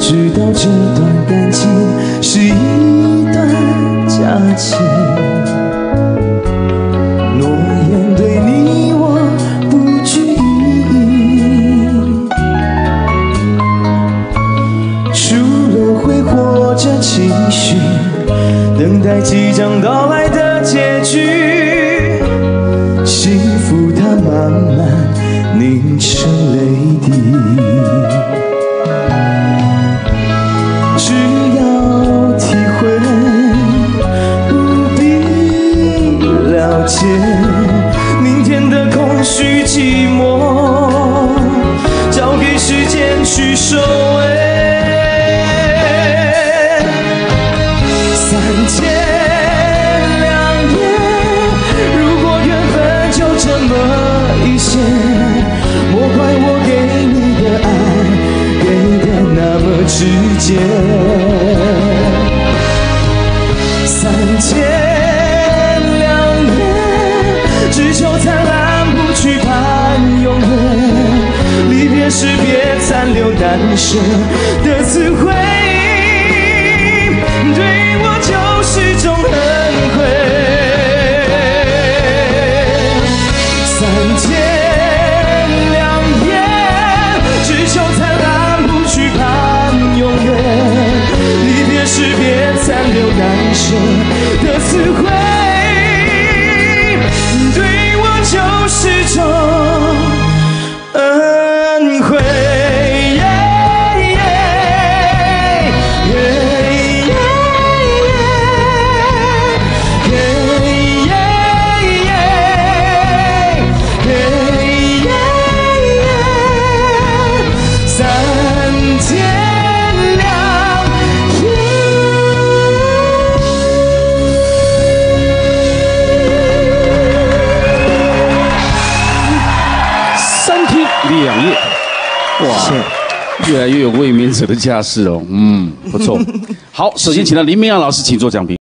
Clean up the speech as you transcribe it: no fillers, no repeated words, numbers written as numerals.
知道这段感情是一段假期，诺言对你我不具意义，除了挥霍着情绪，等待即将到来的结局，幸福它慢慢凝成泪滴。只要体会，不必了解，明天的空虚寂寞，交给时间去收尾。三天两夜，如果缘分就这么一些，莫怪我给你的爱给的那么直接。三天两夜，只求灿烂不去盼永远，离别时别残留难舍的词汇，对我就是种恩惠。三天两夜，只求灿烂不去盼永远，离别时别残留难舍的词汇，对我就是种恩惠。 2页，哇，越来越有卫冕者的架势哦，不错。好，首先请到林明阳老师，请做讲评。